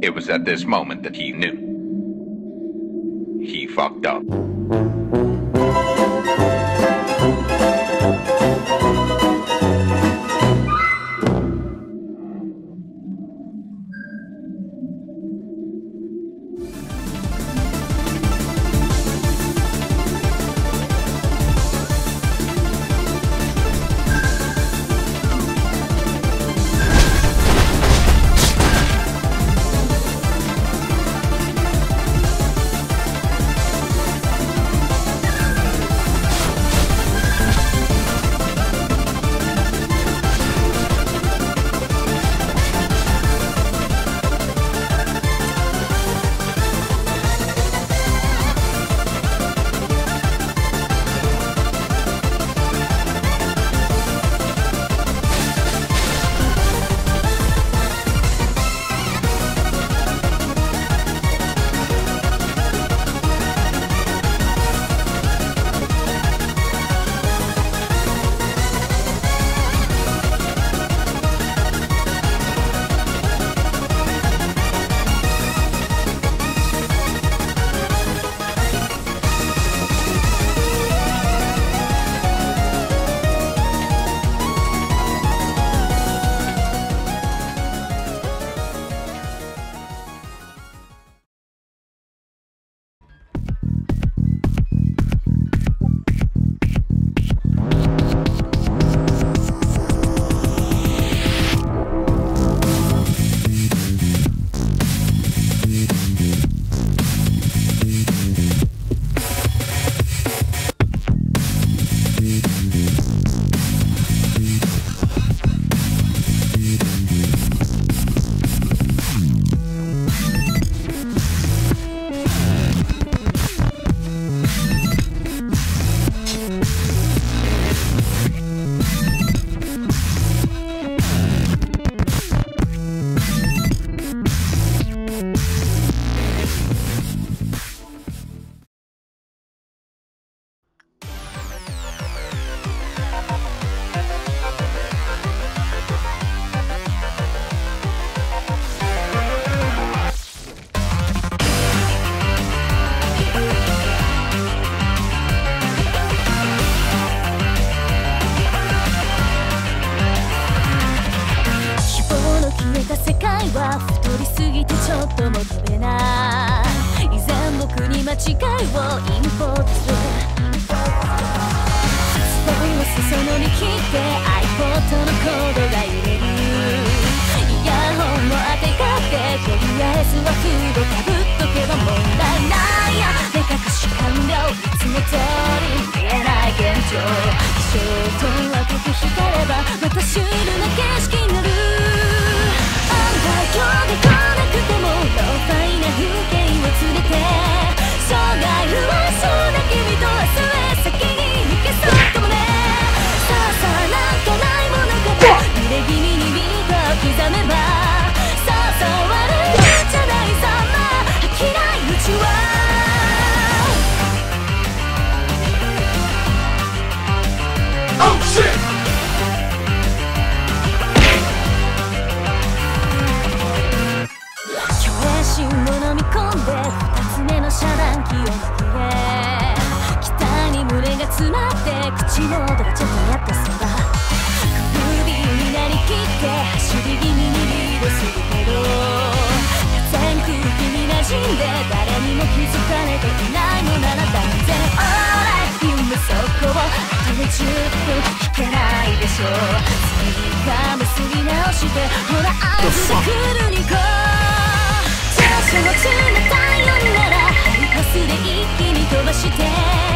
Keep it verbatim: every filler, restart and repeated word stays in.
It was at this moment that he knew. He fucked up. 太りすぎてちょっとも飛べない。以前僕に間違いをインポートする。ステンレスそのに切って iPod のコードが揺れる。イヤホンを当てがってとりあえずはフードかぶっとけば問題ないや。目隠し完了、いつも通り見えない現状。気象と若く光ればまたシュールな景色になる。今日で来なくてもローファイな風景を連れて生涯不安そうな君と明日へ先に行けそうかもね。さあさあなんかないものかと揺れ気味にビートを刻めばそうそう悪いんじゃないそんな飽きないうちは。Oh shit! 芯を飲み込んで二つ目の遮断機を握れ。期待に胸が詰まって口の音がちょっとやってそうだ。グビーになりきって走り気味にリードするけど全空気に馴染んで誰にも気づかれていないのなら断然オーライ。夢そこをあとねじゅっぷん引けないでしょう。次が結び直してほら合図が来るにこその冷たい夜ならハイパスで一気に飛ばして